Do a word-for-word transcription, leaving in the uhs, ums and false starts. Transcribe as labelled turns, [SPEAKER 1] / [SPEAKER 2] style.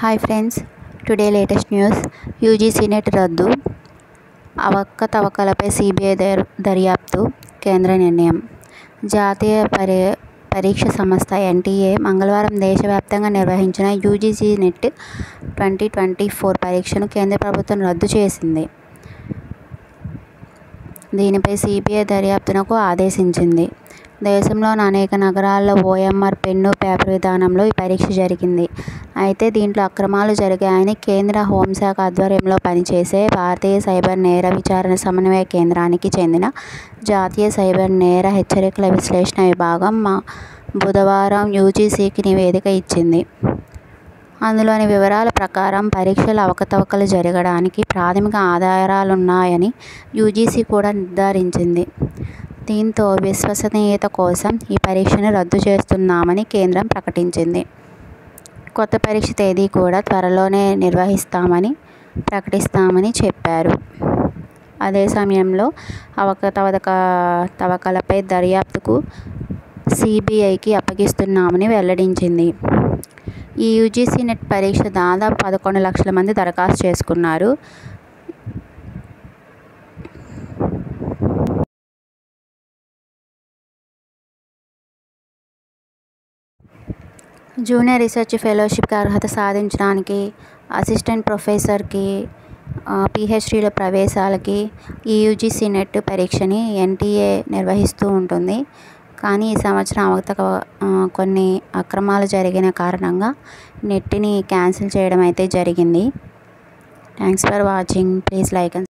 [SPEAKER 1] Hi friends, today latest news. UGC NET రద్దు, అవకతవకలపై CBI దర్యాప్తు కేంద్ర నిర్ణయం. జాతీయ పరి పరీక్ష సంస్థ ఎన్టీఏ మంగళవారం దేశవ్యాప్తంగా నిర్వహించిన UGC NET twenty twenty four పరీక్షను కేంద్ర ప్రభుత్వం రద్దు చేసింది. దీనిపై సిబిఐ దర్యాప్తునకు ఆదేశించింది. దేశంలోని అనేక నగరాల్లో ఓఎంఆర్ పెన్ను పేపర్ విధానంలో ఈ పరీక్ష జరిగింది. అయితే దీంట్లో అక్రమాలు జరిగాయని కేంద్ర హోంశాఖ ఆధ్వర్యంలో పనిచేసే భారతీయ సైబర్ నేర విచారణ సమన్వయ కేంద్రానికి చెందిన జాతీయ సైబర్ నేర హెచ్చరికల విశ్లేషణ విభాగం మా బుధవారం యూజీసీకి నివేదిక ఇచ్చింది. అందులోని వివరాల ప్రకారం పరీక్షల అవకతవకలు జరగడానికి ప్రాథమిక ఆధారాలున్నాయని యూజీసీ కూడా నిర్ధారించింది. దీంతో విశ్వసనీయత కోసం ఈ పరీక్షను రద్దు చేస్తున్నామని కేంద్రం ప్రకటించింది. కొత్త పరీక్ష తేదీ కూడా త్వరలోనే నిర్వహిస్తామని ప్రకటిస్తామని చెప్పారు. అదే సమయంలో అవకతవక తవకలపై దర్యాప్తుకు సిబిఐకి అప్పగిస్తున్నామని వెల్లడించింది. ఈ యూజీసీ నెట్ పరీక్ష దాదాపు పదకొండు లక్షల మంది దరఖాస్తు చేసుకున్నారు. జూనియర్ రీసెర్చ్ ఫెలోషిప్కి అర్హత సాధించడానికి, అసిస్టెంట్ ప్రొఫెసర్కి, పిహెచ్డిల ప్రవేశాలకి ఈ యూజీసీ నెట్ పరీక్షని ఎన్టీఏ నిర్వహిస్తూ ఉంటుంది. కానీ ఈ సంవత్సరం అవకతవ కొన్ని అక్రమాలు జరిగిన కారణంగా నెట్ని క్యాన్సిల్ చేయడం అయితే జరిగింది. Thanks for watching. Please like and